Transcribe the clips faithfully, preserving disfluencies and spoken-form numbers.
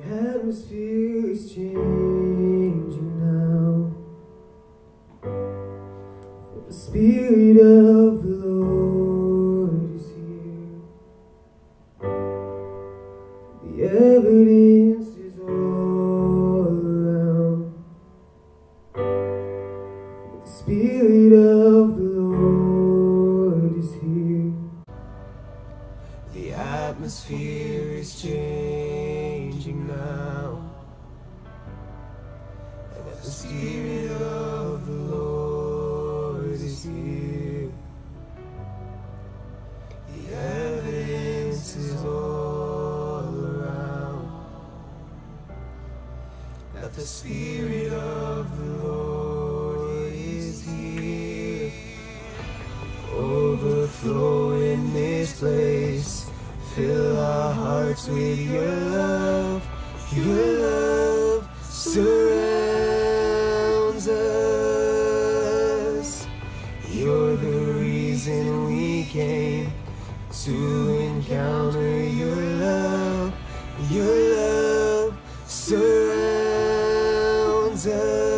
The atmosphere is changing now, for the Spirit of the Lord is here. The evidence is all around, for the Spirit of the Lord is here. The atmosphere is changing now, and the Spirit of the Lord is here. The evidence is all around that the Spirit of the Lord is here. Overflow in this place. Fill our hearts with your love. Your love surrounds us. You're the reason we came to encounter your love. Your love surrounds us.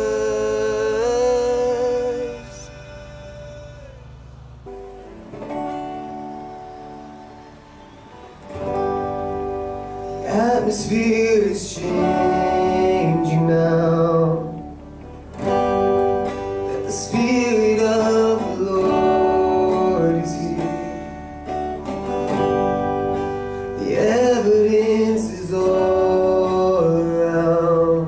The atmosphere is changing now, that the Spirit of the Lord is here. The evidence is all around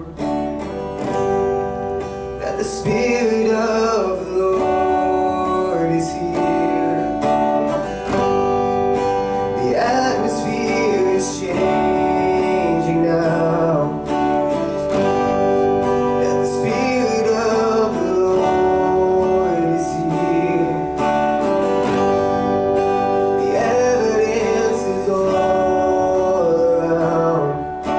that the Spirit of the Lord is here. The atmosphere is changing now, that the Spirit of the Lord is here. The evidence is all around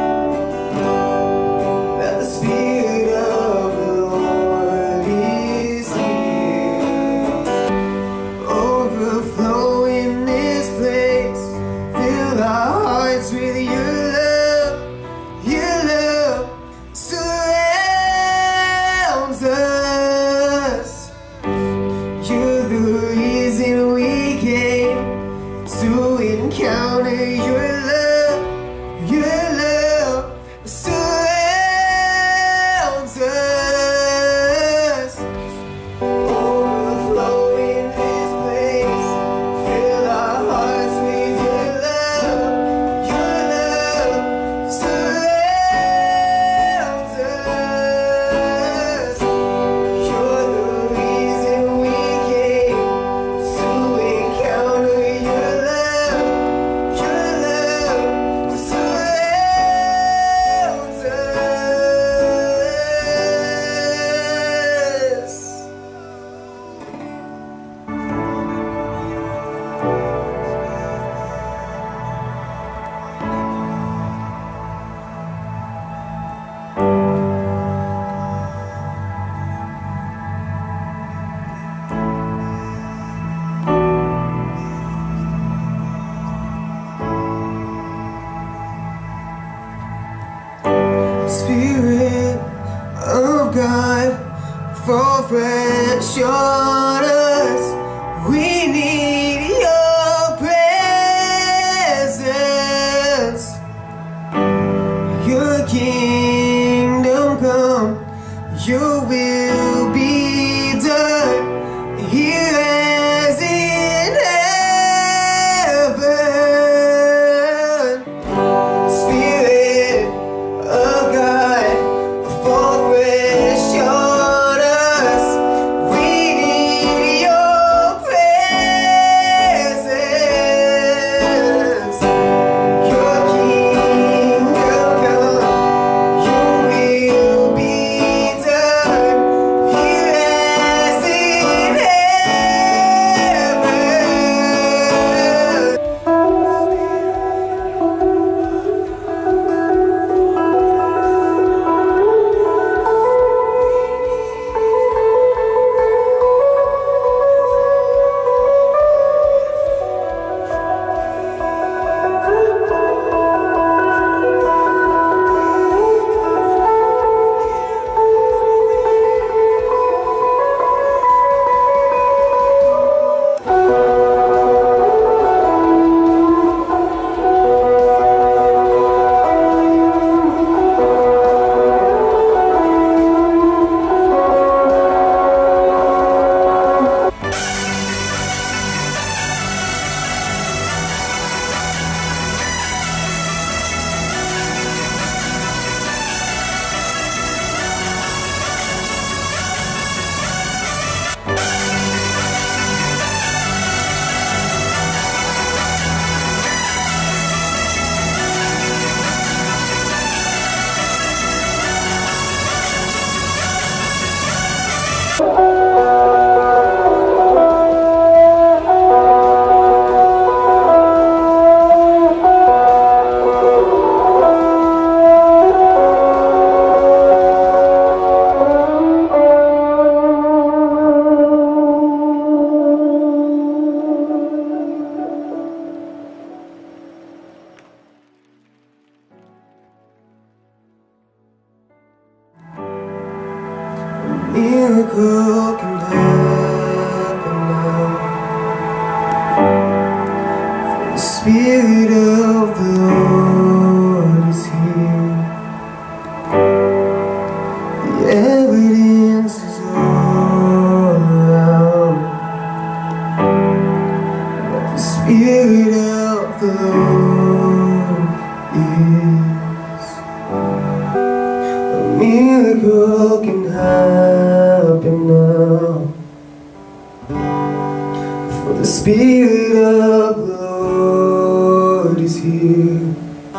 that the Spirit of the Lord is here. Overflow in this place. Fill our hearts with your love. Your love surrounds us. You're the reason we came to encounter your love. Your love surrounds us. Overflow in this place. Fill our hearts with your love. Your love surrounds us. You're the reason we came to encounter your love. Your love surrounds us. Spirit of God, fall fresh on us. We need your presence. Your kingdom come, your will be done here as in heaven. Spirit of God, fall fresh on us. We need your presence. Your kingdom come, your will be done miracle can happen now. For the Spirit of the Lord is here. The evidence is all around that the Spirit of the Lord is. A miracle can happen now. For the Spirit of the Lord is here.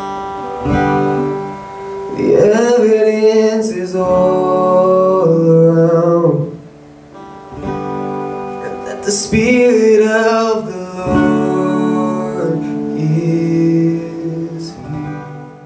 The evidence is all around that the Spirit of the Lord is here.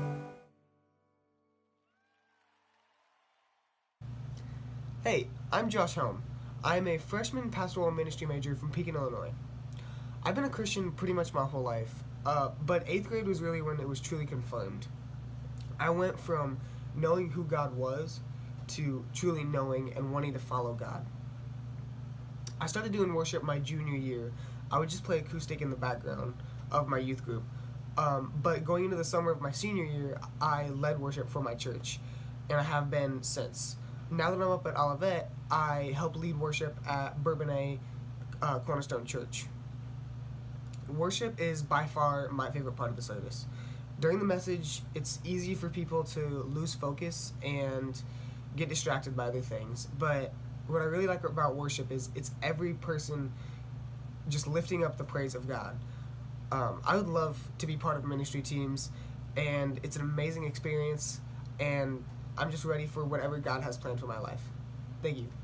Hey, I'm Josh Helm. I'm a freshman pastoral ministry major from Pekin, Illinois. I've been a Christian pretty much my whole life, uh, but eighth grade was really when it was truly confirmed. I went from knowing who God was to truly knowing and wanting to follow God. I started doing worship my junior year. I would just play acoustic in the background of my youth group. Um, but going into the summer of my senior year, I led worship for my church, and I have been since. Now that I'm up at Olivet, I help lead worship at Bourbonnais uh, Cornerstone Church. Worship is by far my favorite part of the service. During the message, it's easy for people to lose focus and get distracted by other things. But what I really like about worship is it's every person just lifting up the praise of God. Um, I would love to be part of ministry teams, and it's an amazing experience, and I'm just ready for whatever God has planned for my life. Thank you.